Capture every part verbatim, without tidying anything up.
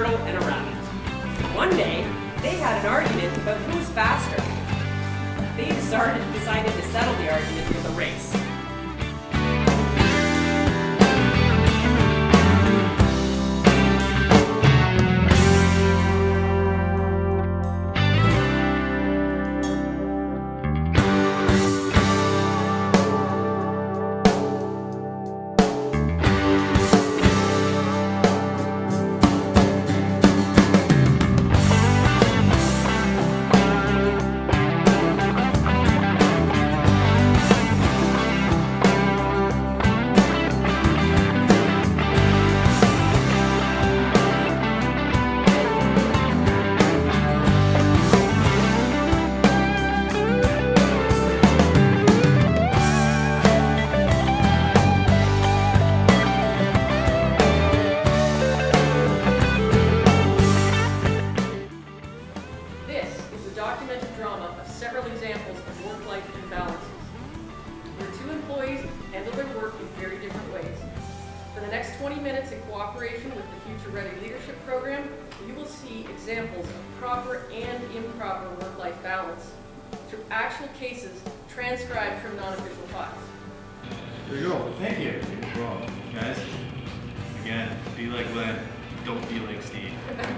turtle and a rabbit. One day, they had an argument about who was faster. They decided, decided to settle the argument with a race. documented drama of several examples of work-life imbalances, where two employees handle their work in very different ways. For the next twenty minutes, in cooperation with the Future Ready Leadership Program, you will see examples of proper and improper work-life balance through actual cases transcribed from non-official files. There you go. Thank you. Well, guys, again, be like Glenn, don't be like Steve.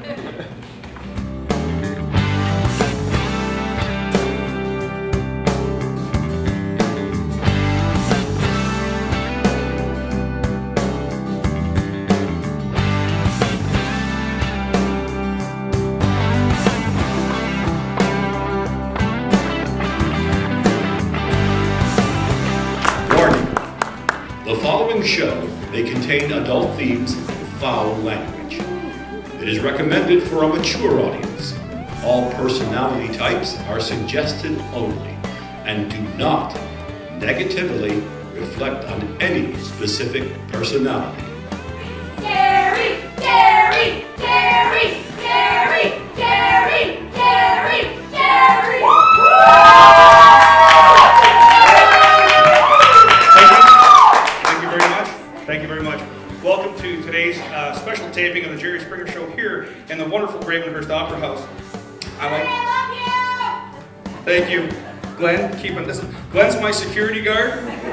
The following show may contain adult themes and foul language. It is recommended for a mature audience. All personality types are suggested only and do not negatively reflect on any specific personality. Gary! Gary! Gary! Gary! Gary! Gary! Gary! Thank you very much. Welcome to today's uh, special taping of the Jerry Springer Show here in the wonderful Gravenhurst Opera House. I like. I love you! Thank you, Glenn. Keeping this. Glenn's my security guard.